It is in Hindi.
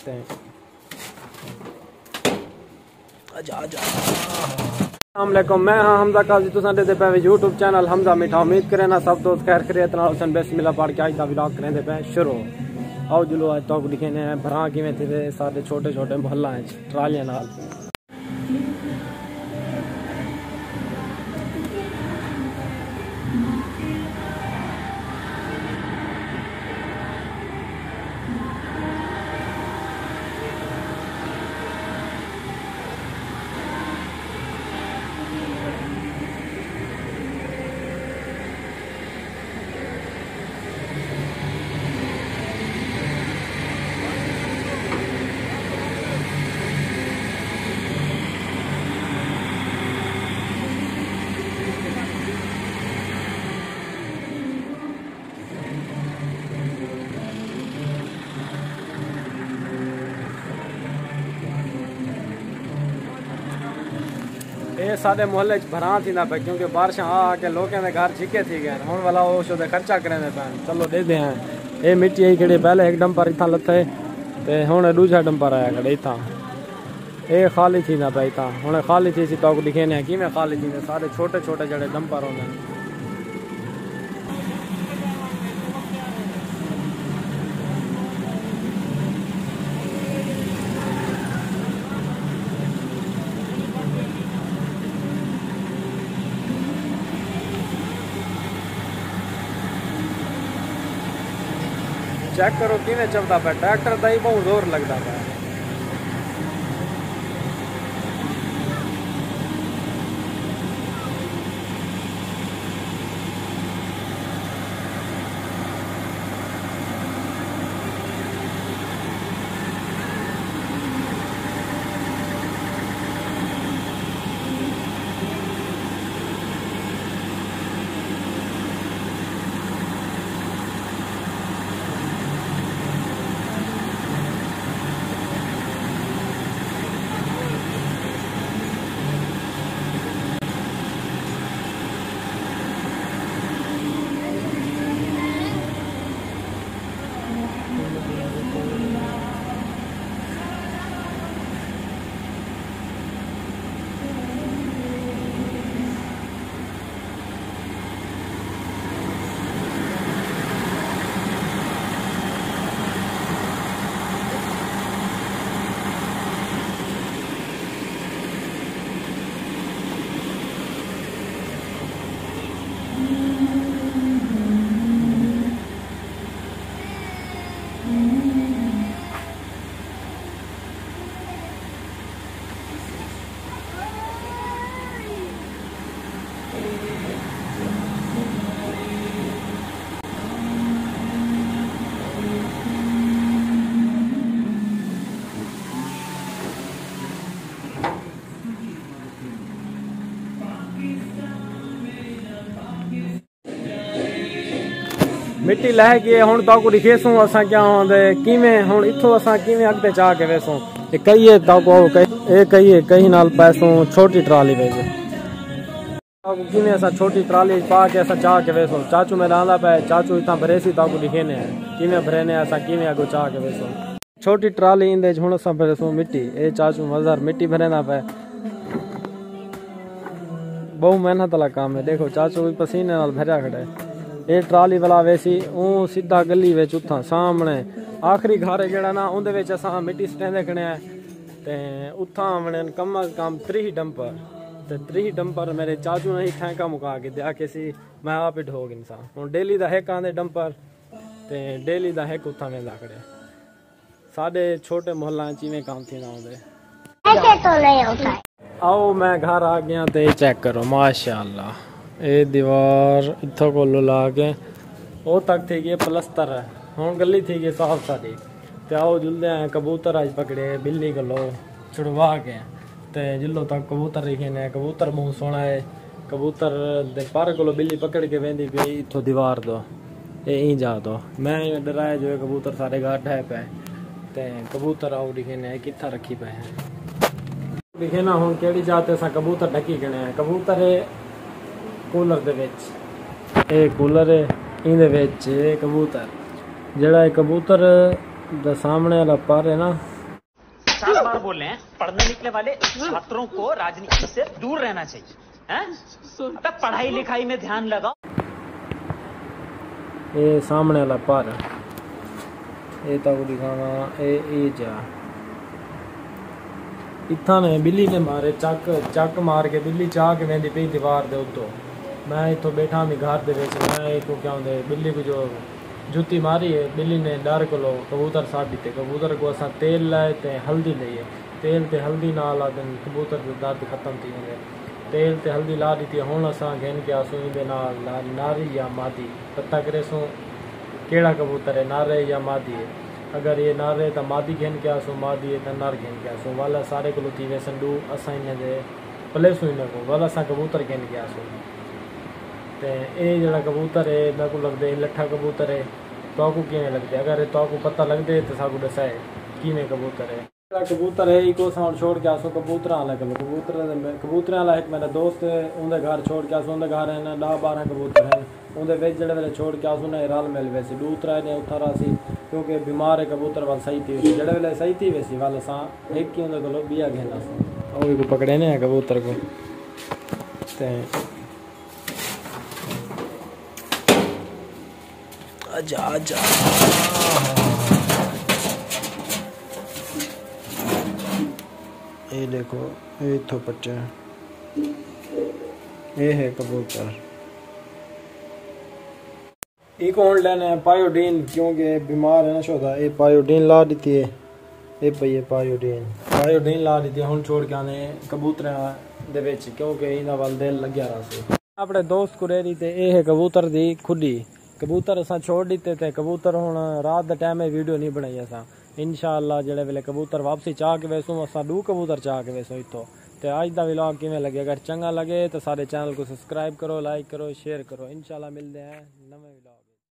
देखते हैं। अस्सलामुअलैकुम, मैं हाँ हमजा काजी, तुम दे पे यूट्यूब चैनल हमजा मिठा। उम्मीद करें ना सब दोस्त खैर खैरियत नाल हुसन। बिस्मिल्लाह पढ़ के आज का व्लॉग करें पे शुरू। आओ जुलो आज तक दिखे ने भरा किवें थे सारे छोटे छोटे मोहल्ला ट्रालियां नाल। ये सारे मोहल्ले भरा थी ना पे क्योंकि बारिश आके लोगों के घर छिके थी गए हूँ वाला वो शो खर्चा करें पैन। चलो दे दे ये मिट्टी आई खड़ी पहले एक डंपर इतना लथे तो हूँ दूसरा डंपर आया खड़े इतना ये खाली थी ना पे इतना हूँ खाली थी सी तो दिखे ने कि खाली थी सारे छोटे छोटे जड़े डंपर होंगे। चेक करो किमें चलता पे ट्रैक्टर का ही बहुत जोर लगता है। मिट्टी लह गई हूँ तो दिखेसूँ असा क्या किमें हूँ इतों असा किमें अगते चाह के वेसूँ कही कही कहीं नाल पैसों छोटी ट्राली भेज किमें असा छोटी ट्राली पा के असा चाह के वेसूँ। चाचू मेरा आंदा पे चाचू इतना भरेसी ताकू दिखेने किमें भरेने असा किमें अगो चाह के वेसूँ छोटी ट्राली इंदे हूँ असा भरेसूँ मिट्टी। ये चाचू मजदार मिट्टी भरेना पे बहु मेहनत वाला काम है। देखो चाचू भी पसीने नाल भरिया खड़े। ये ट्राली वाला वैसी ऊ सीधा गली विच उथा सामने आखिरी घर जड़ा ना उहदे विच असां मिट्टी सटेंदे खड़े ते उथा आमने कम अज कम 3 डंपर ते 3 डंपर मेरे चाचू ने ही ठैंका मुका के दिया कि सी मैं आप ही ढोग इंसान हुण डेली दा एक आंदे डंपर ते डेली दा एक उथा वेंदा खड़े। साडे छोटे मोहल्ला चिवें काम थी ना होंदे। ऐसे तो नहीं होता। आओ मैं घर आ गया ते चेक करो माशाअल्लाह ये दीवार इतों को ला के वो तक थी गई प्लस्तर है। हूँ गली थी गई साफ सारी तो आओ जुलदे हैं कबूतर अज पकड़े बिल्ली गलो छुड़वा के ते जिलो तक कबूतर रखे ने कबूतर बहुत सोहना है। कबूतर दे पर को बिल्ली पकड़ के वेंदी पई इतों दीवार दो ये जा दो मैं डराया जो कबूतर सारे घर ढह पे ते कबूतर आओ दिखे ने कित्था रखी पे दिखे ना हूँ केड़ी जाते असा कबूतर ढकी गणे कबूतर कूलर दे विच ये कूलर है इन कबूतर जड़ा कबूतर दा सामने वाला पर है ना 50 बार बोल रहे हैं, पढ़ने निकले वाले छात्रों को राजनीति से दूर रहना चाहिए, हैं? अबे पढ़ाई लिखाई में ध्यान लगाओ। ये सामने वाला पर ये तो दिखावा ये जा इत्था ने बिल्ली ने मारे चक मार के बिल्ली चाह के वेंदी पई दीवार दे उत्तो। मैं इतो बैठा मी घर दे विच मैं इतो क्या होंदे बिल्ली को जो जुत्ती मारी है बिल्ली ने डर को कबूतर साड़ दिते। कबूतर को असां तेल लाए ते हल्दी लईए तेल ते हल्दी नाल आदन कबूतर जो दर्द खत्म थी वेंदे। तेल ते हल्दी ला दी हुण असां घेन के आसूं इहदे नाल नारी या मादी पता करेसूं केड़ा कबूतर है नारे या मादी है। अगर ये नारे तो मादी घेन के आसूं मादी है तो नर घेन के आसूं वाला सारे को थी वे संडू असां इन दे पलेसूं इन को वाला असां कबूतर घेन के आसूं। ते ये जड़ा कबूतर है मेरे को लगदे लट्ठा कबूतर है तो को किवें लगदे अगर तो को पता लगदे तो साकू दसाए किवें कबूतर है। कबूतर है इको साउंड छोड़ के आसो कबूतर वाला कबूतर वाला एक मेरा दोस्त उनके घर छोड़ के आसो उनके घर है 10-12 कबूतर हैं उनके वेच जड़े वेले छोड़ के आसो ने राल मिल वैसे दूसरा ने उतारा सी क्योंकि बीमार है कबूतर वाल सही थी जड़े वेले सही थी वैसी वाल सा एक ही उनके को बिया घेना सा और को पकड़े ने कबूतर को ते आजा आजा ये देखो ये तो बच्चे ये है कबूतर एक ऑन लेना है पायोडीन क्योंकि बीमार है ना शोधा ये पायोडीन ला दी है ये पई पायोडीन ला दी है हुन छोड़ के आने कबूतर दे विच क्योंकि इना वाल दिल लग्या रहा सी अपने दोस्त को रेरी ते ये है कबूतर दी खुदी कबूतर असां छोड़ दिते थे कबूतर हुण रात दे टाइम में वीडियो नहीं बनाई असां इंशाअल्लाह जड़े वेले कबूतर वापसी चाह के वैसूं असां 2 कबूतर चाह के वैसूं इतो ते अज दा व्लॉग किवें लगे अगर चंगा लगे तो सारे चैनल को सब्सक्राइब करो लाइक करो शेयर करो इंशाअल्लाह मिलते हैं नवे व्लॉग।